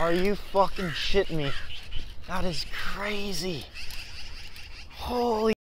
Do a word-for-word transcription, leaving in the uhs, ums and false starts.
Are you fucking shitting me? That is crazy. Holy